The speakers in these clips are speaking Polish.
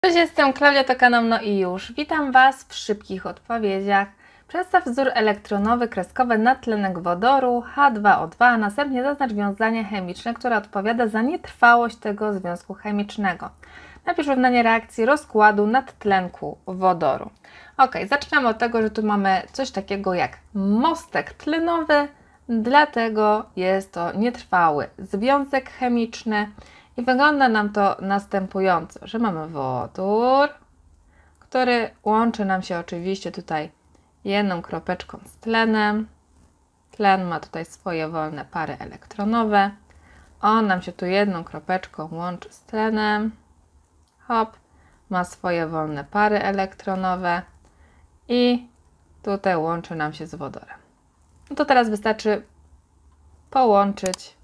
Cześć, jestem Klaudia, to kanał No i już. Witam Was w szybkich odpowiedziach. Przedstaw wzór elektronowy kreskowy natlenek wodoru H2O2, a następnie zaznacz wiązanie chemiczne, które odpowiada za nietrwałość tego związku chemicznego. Napisz równanie reakcji rozkładu nadtlenku wodoru. Ok, zaczynamy od tego, że tu mamy coś takiego jak mostek tlenowy, dlatego jest to nietrwały związek chemiczny. I wygląda nam to następująco, że mamy wodór, który łączy nam się oczywiście tutaj jedną kropeczką z tlenem. Tlen ma tutaj swoje wolne pary elektronowe. On nam się tu jedną kropeczką łączy z tlenem. Hop, ma swoje wolne pary elektronowe i tutaj łączy nam się z wodorem. No to teraz wystarczy połączyć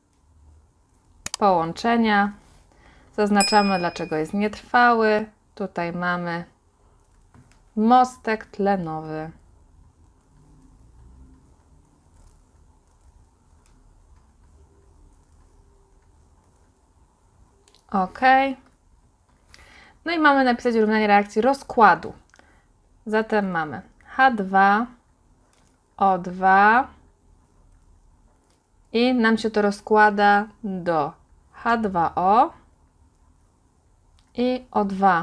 połączenia. Zaznaczamy, dlaczego jest nietrwały. Tutaj mamy mostek tlenowy. OK. No i mamy napisać równanie reakcji rozkładu. Zatem mamy H2O2 i nam się to rozkłada do H2O i O2.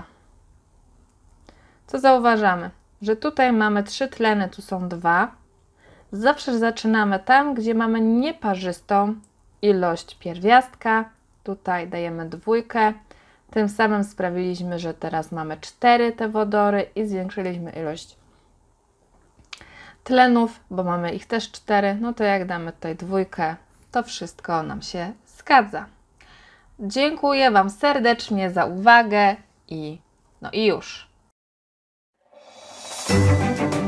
Co zauważamy? Że tutaj mamy 3 tleny, tu są 2. Zawsze zaczynamy tam, gdzie mamy nieparzystą ilość pierwiastka. Tutaj dajemy 2. Tym samym sprawiliśmy, że teraz mamy 4 te wodory i zwiększyliśmy ilość tlenów, bo mamy ich też 4. No to jak damy tutaj 2, to wszystko nam się zgadza. Dziękuję Wam serdecznie za uwagę i no i już.